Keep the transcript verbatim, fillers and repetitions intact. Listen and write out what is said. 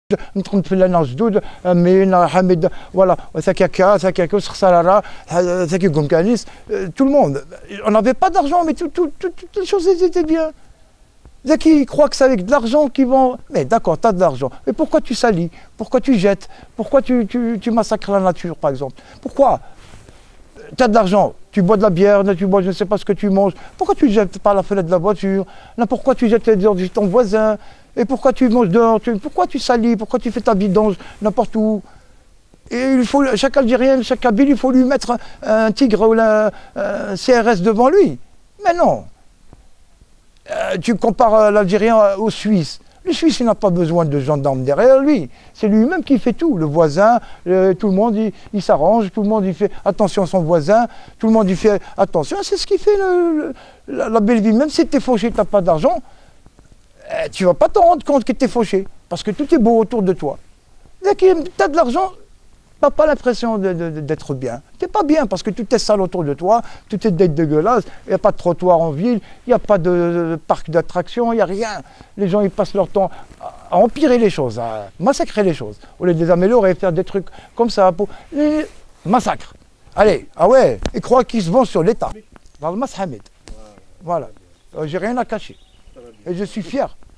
ندخل في الناس جدود امين حميد voilà ça كاكا ça كاكا خساره ça qui comme canis tout le monde on n'avait pas d'argent mais tout, tout, tout, toutes les choses étaient bien. Qui croient que c'est avec de l'argent qu'ils vont... Mais d'accord, tu as de l'argent. Mais pourquoi tu salis? Pourquoi tu jettes? Pourquoi tu, tu, tu massacres la nature, par exemple? Pourquoi? Tu as de l'argent, tu bois de la bière, tu bois je ne sais pas ce que tu manges. Pourquoi tu ne jettes pas la fenêtre de la voiture? Là, pourquoi tu jettes les ordures de ton voisin? Et pourquoi tu manges dehors? tu... Pourquoi tu salis? Pourquoi tu fais ta vidange n'importe où? Et il faut, chaque Algérien, chaque Kabyle, il faut lui mettre un, un tigre ou un, un C R S devant lui. Mais non. Euh, tu compares l'Algérien au Suisse. Le Suisse, il n'a pas besoin de gendarmes derrière lui. C'est lui-même qui fait tout. Le voisin, euh, tout le monde, il, il s'arrange. Tout le monde, il fait attention à son voisin. Tout le monde, il fait attention. C'est ce qui fait le, le, la, la belle vie. Même si tu es fauché, tu n'as pas d'argent, euh, tu ne vas pas t'en rendre compte que tu es fauché. Parce que tout est beau autour de toi. Dès que tu as de l'argent, tu n'as pas l'impression d'être bien. Tu n'es pas bien parce que tout est sale autour de toi, tout est dégueulasse, il n'y a pas de trottoir en ville, il n'y a pas de parc d'attractions, il n'y a rien. Les gens ils passent leur temps à empirer les choses, à massacrer les choses, au lieu de les améliorer, faire des trucs comme ça pour les massacres. Allez, ah ouais, ils croient qu'ils se vont sur l'État. Dans le Mas Hamid. Voilà, j'ai rien à cacher. Et je suis fier.